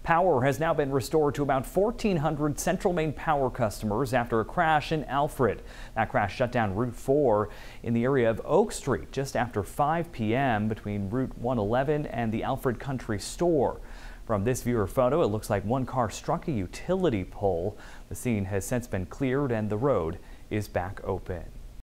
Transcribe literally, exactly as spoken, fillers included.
Power has now been restored to about fourteen hundred Central Maine Power customers after a crash in Alfred. That crash shut down Route four in the area of Oak Street just after five p m between Route one eleven and the Alfred Country Store. From this viewer photo, it looks like one car struck a utility pole. The scene has since been cleared and the road is back open.